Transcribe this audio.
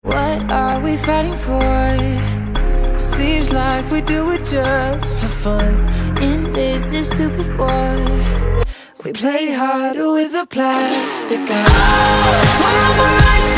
What are we fighting for? Seems like we do it just for fun. In this stupid war, We play harder with a plastic gun. we're on the right